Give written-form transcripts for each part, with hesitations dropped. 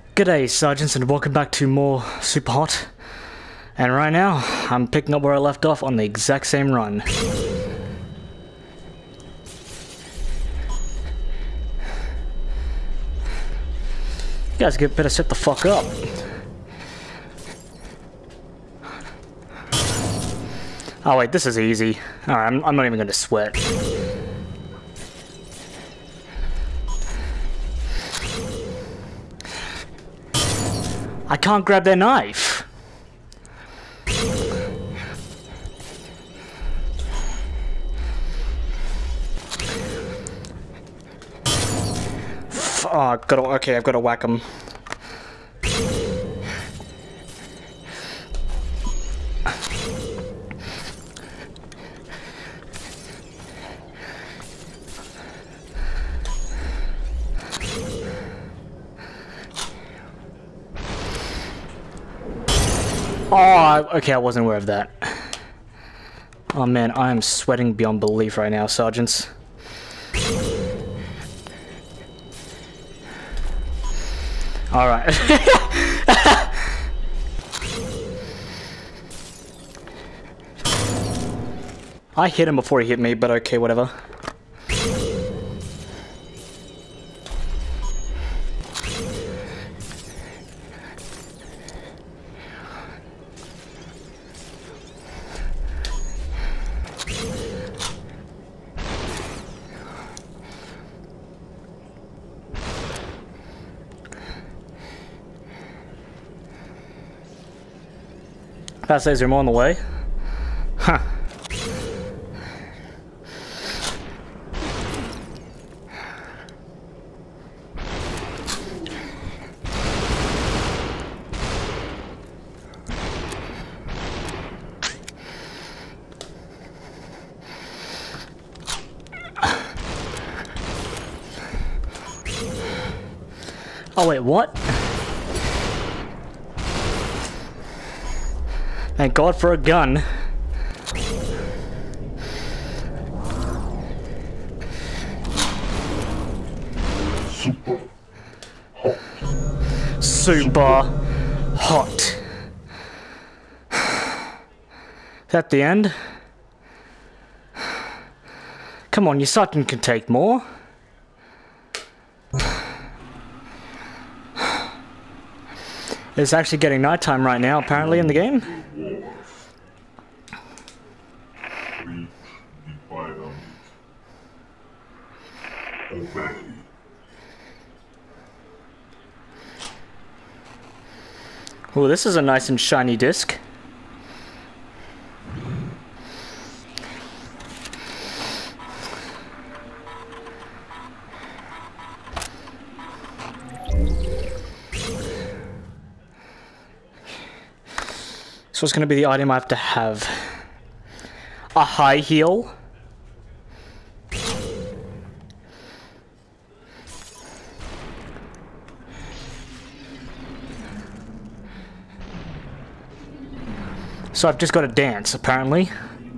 G'day Sergeants and welcome back to more Super Hot. And right now, I'm picking up where I left off on the exact same run. You guys better shut the fuck up. Oh wait, this is easy. Alright, I'm not even gonna sweat. I can't grab their knife. Oh, okay, I've got to whack them. Oh, okay, I wasn't aware of that. Oh man, I am sweating beyond belief right now, Sergeants. Alright. I hit him before he hit me, but okay, whatever. Fast says there more on the way. Huh. Oh wait, what? Thank God for a gun. Super hot. Is that the end? Come on, your sergeant can take more. It's actually getting nighttime right now, apparently, in the game. Oh, this is a nice and shiny disc. So what's going to be the item I have to have? A high heel. So I've just got to dance, apparently.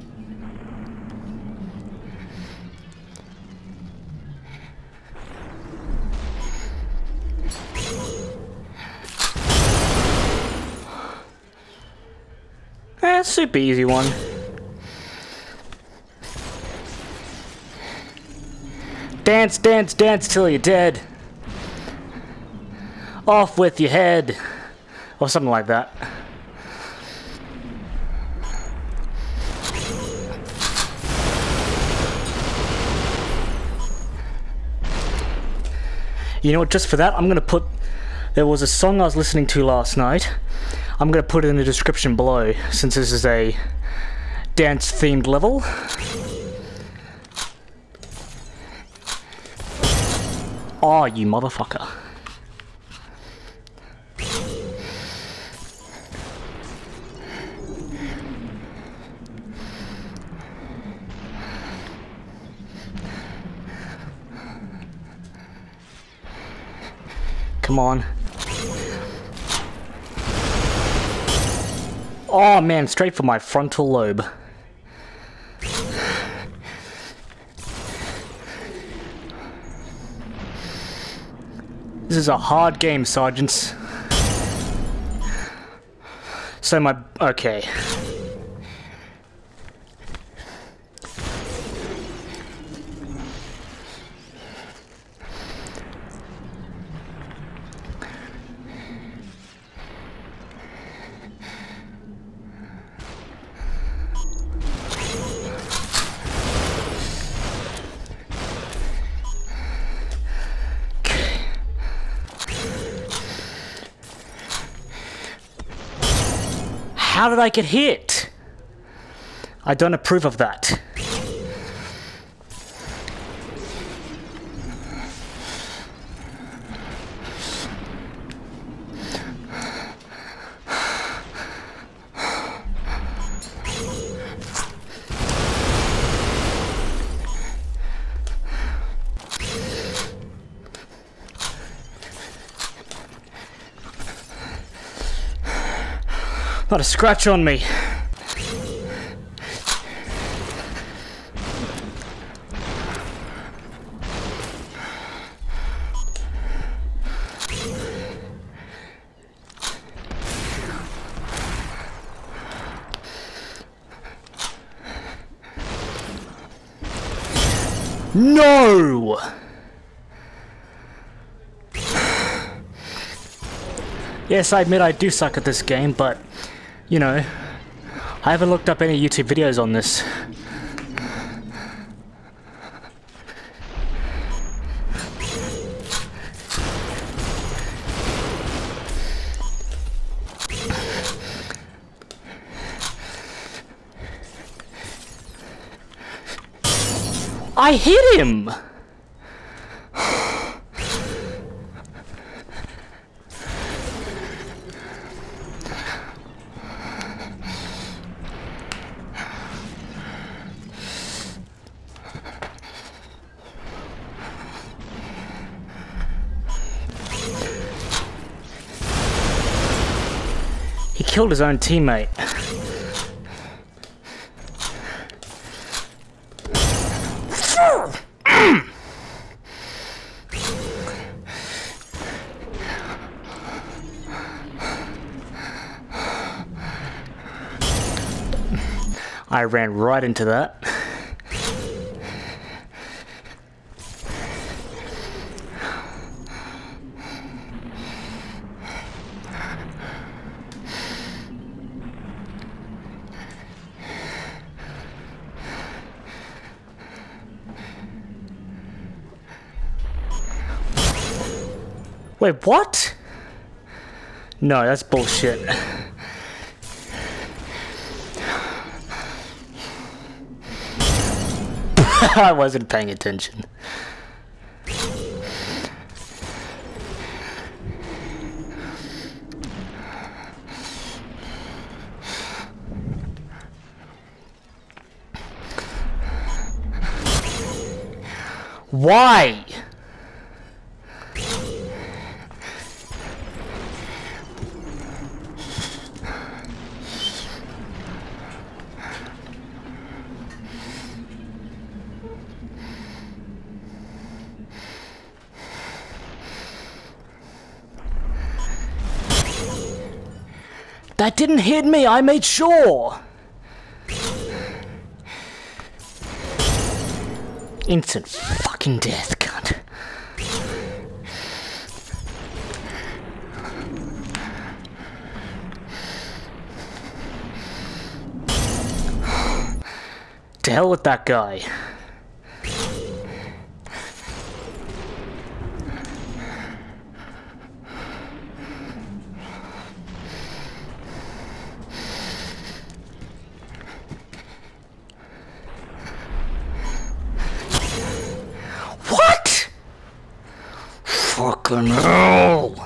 Super easy one. Dance, dance, dance till you're dead. Off with your head. Or something like that. You know what, just for that, I'm gonna put... There was a song I was listening to last night. I'm gonna put it in the description below, since this is a dance-themed level. Oh, you motherfucker. Come on. Oh man, straight for my frontal lobe. This is a hard game, sergeants. So my... okay. How did I get hit? I don't approve of that. Not a scratch on me. No! Yes, I admit I do suck at this game, but you know, I haven't looked up any YouTube videos on this. I hit him! He killed his own teammate. I ran right into that. Wait, what? No, that's bullshit. I wasn't paying attention. Why? That didn't hit me, I made sure! Instant fucking death, cunt. To hell with that guy. What? Fucking hell!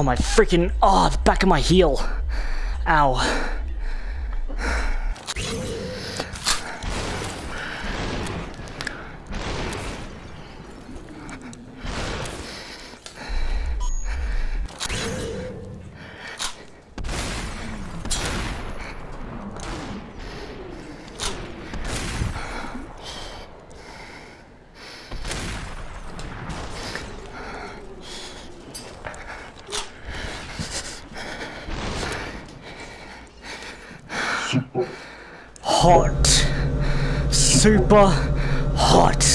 Oh, my freaking... Oh, the back of my heel. Ow. Hot. Super hot.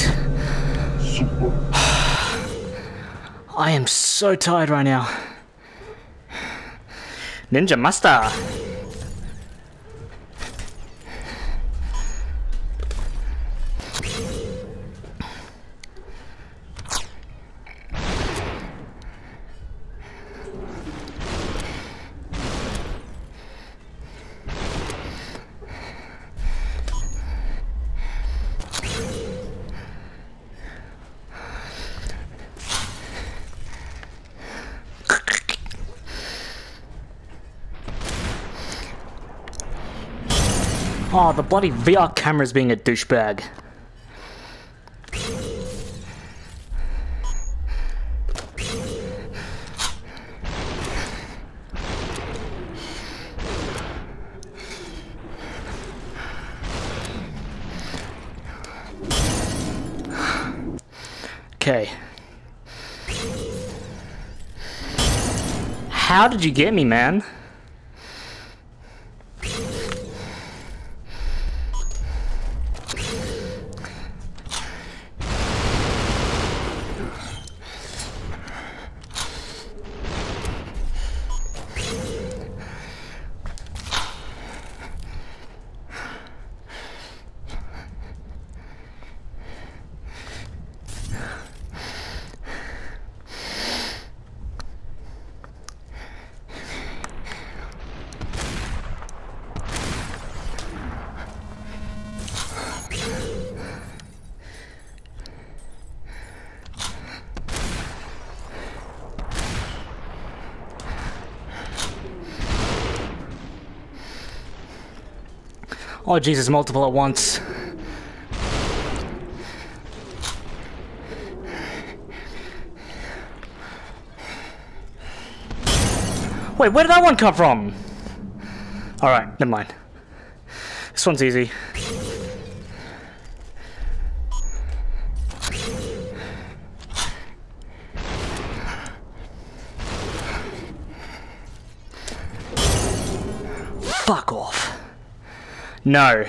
I am so tired right now. Ninja Master. Oh, the bloody VR camera's being a douchebag. Okay. How did you get me, man? Oh Jesus, multiple at once. Wait, where did that one come from? Alright, never mind. This one's easy. Fuck off. No.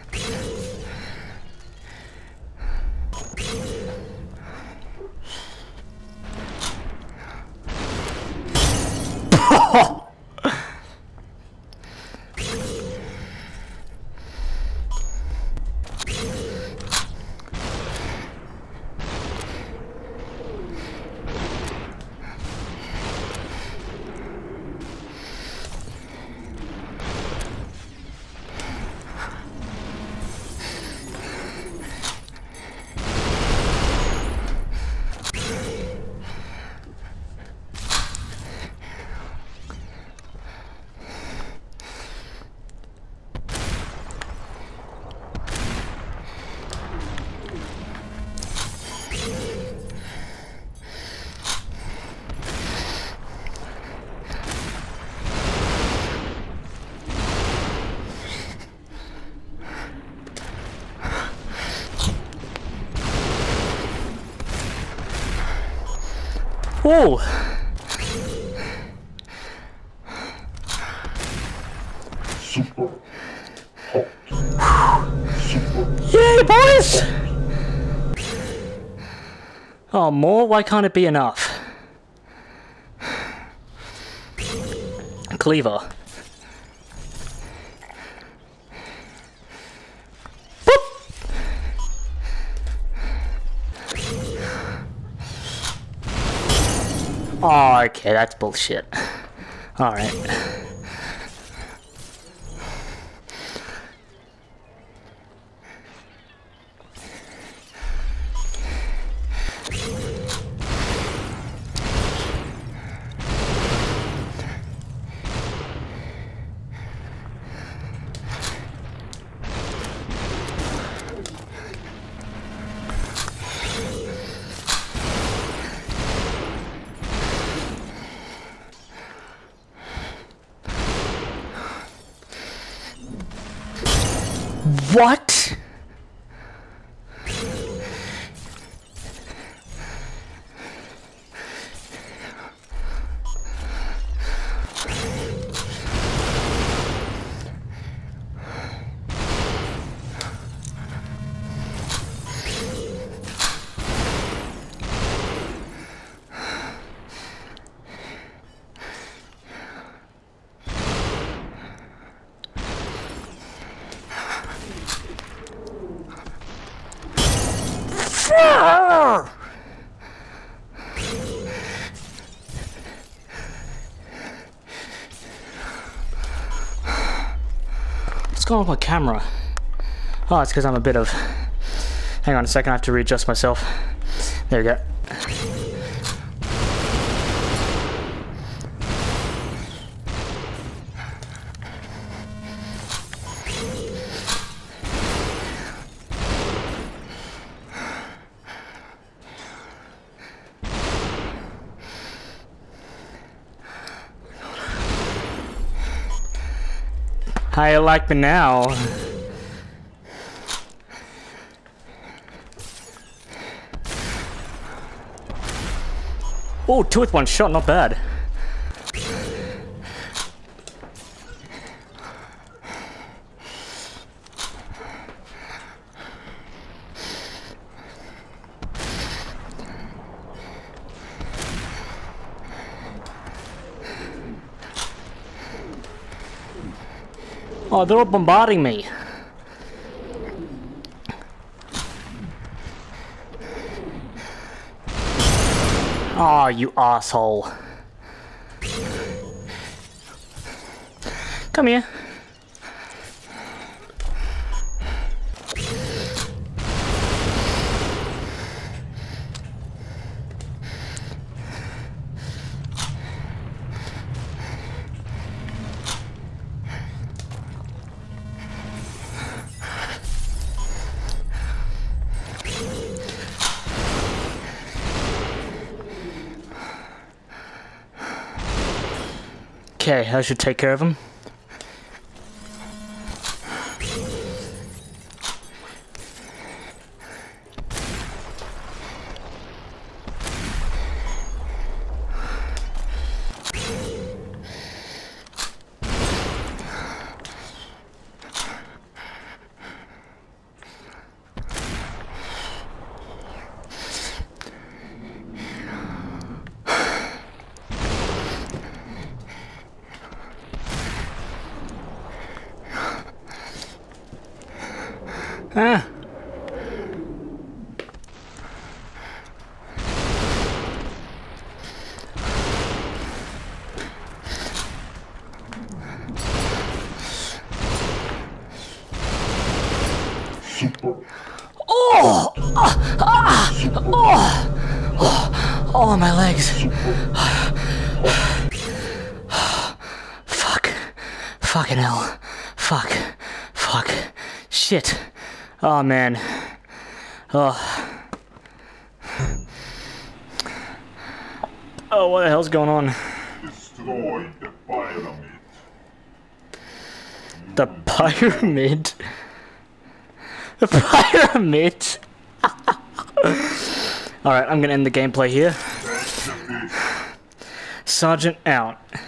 Whoa! Super hot. Yay, boys! Oh, more? Why can't it be enough? Cleaver. Oh, okay, that's bullshit. Alright. What? What's going on with my camera? Oh, it's because I'm a bit of... Hang on a second, I have to readjust myself. There we go. How you like me now? Oh, 2 with 1 shot, not bad. Oh, they're all bombarding me. Oh, you asshole. Come here. Okay, I should take care of him. Ah. Oh! Oh, my legs. Fuck. Fucking hell. Fuck. Fuck. Shit. Oh, man. Oh. Oh, what the hell's going on? Destroy the pyramid. The pyramid? The pyramid? Alright, I'm gonna end the gameplay here. Sergeant out.